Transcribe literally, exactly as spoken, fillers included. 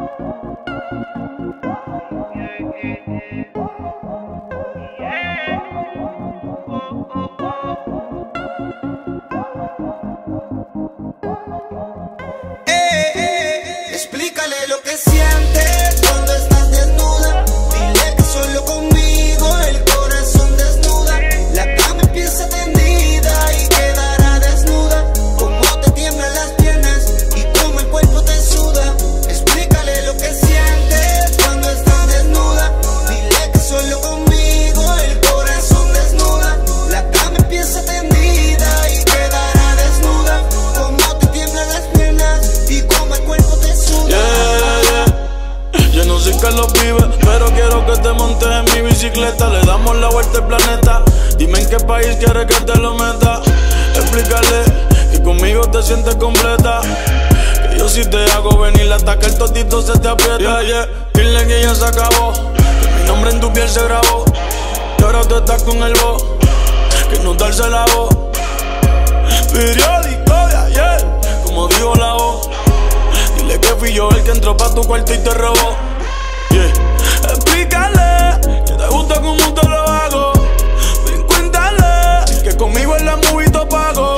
Explícale lo que sientes cuando estás desnuda. Dile que solo conmigo el corazón desnuda. La cama empieza tendida y quedará desnuda. Cómo te tiemblan las piernas y cómo el cuerpo te suda. Explícale lo que sientes cuando estás desnuda. Dile que solo conmigo el corazón desnuda. La cama empieza tendida y quedará desnuda. Cómo te tiemblan las piernas y cómo el cuerpo te suda. Yeah, yeah. Yo no sé qué lo vive, pero quiero que te montes en mi bicicleta. Le damos la vuelta al planeta. Dime en qué país quieres que te lo meta. Explícale que conmigo te sientes completa. Que yo si te hago venir hasta que el totito se te aprieta. Yeah, yeah. Dile que ya se acabó, que mi nombre en tu piel se grabó. Que ahora tú estás con el voz, que no darse la voz. Periódico de ayer, como dijo la voz. Dile que fui yo el que entró pa' tu cuarto y te robó. Yeah. Explícale que te gusta como te lo hago. Ven, cuéntale que conmigo en la movie te pago.